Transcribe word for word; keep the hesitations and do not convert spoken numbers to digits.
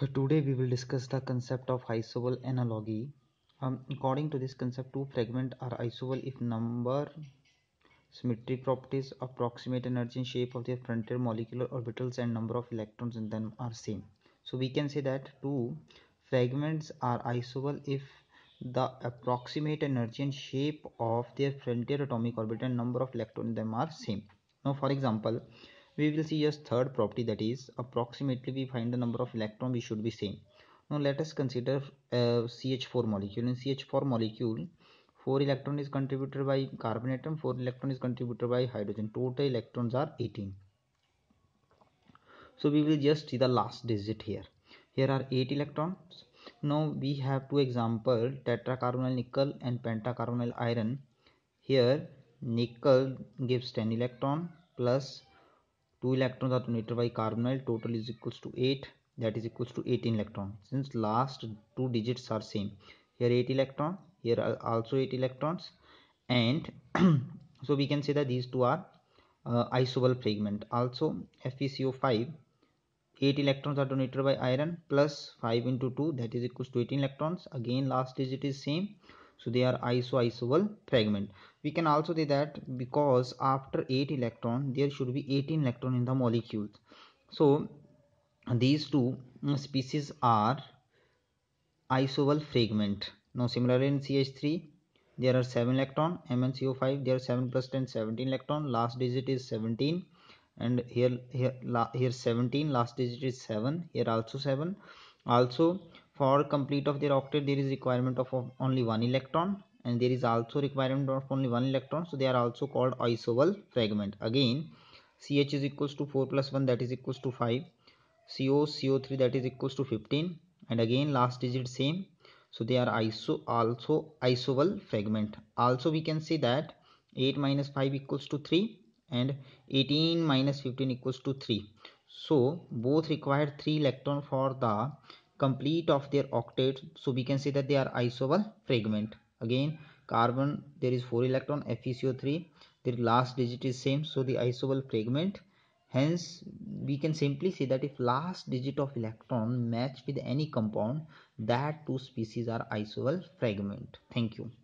Today we will discuss the concept of Isobal Analogy. Um, according to this concept, two fragments are isobal if number, symmetry properties, approximate energy and shape of their frontier molecular orbitals and number of electrons in them are same. So we can say that two fragments are isobal if the approximate energy and shape of their frontier atomic orbit and number of electrons in them are same. Now for example, we will see just third property, that is approximately we find the number of electron we should be same. Now let us consider a C H four molecule. In C H four molecule, four electron is contributed by carbon atom, four electron is contributed by hydrogen. Total electrons are eighteen. So we will just see the last digit here. Here are eight electrons. Now we have two example, tetracarbonyl nickel and pentacarbonyl iron. Here nickel gives ten electron plus two electrons are donated by carbonyl. Total is equals to eight, that is equals to eighteen electrons. Since last two digits are same, here eight electron, here are also eight electrons, and so we can say that these two are uh, isobal fragment. Also F e C O five, eight electrons are donated by iron plus five into two, that is equals to eighteen electrons. Again last digit is same, so they are iso isobal fragment. We can also say that because after eight electron there should be eighteen electron in the molecules, so these two species are isobal fragment. Now similarly in C H three there are seven electron, M n C O five there are seven plus ten, seventeen electron, last digit is seventeen, and here here here seventeen, last digit is seven, here also seven. Also for complete of their octet there is requirement of, of only one electron, and there is also requirement of only one electron, so they are also called isobal fragment. Again C H is equals to four plus one, that is equals to five, C O C O three, that is equals to fifteen, and again last digit same, so they are iso also isobal fragment. Also we can say that eight minus five equals to three and eighteen minus fifteen equals to three, so both require three electron for the complete of their octet, so we can say that they are isobal fragment. Again carbon there is four electron, F e C O three, their last digit is same, so the isobal fragment. Hence we can simply say that if last digit of electron match with any compound, that two species are isobal fragment. Thank you.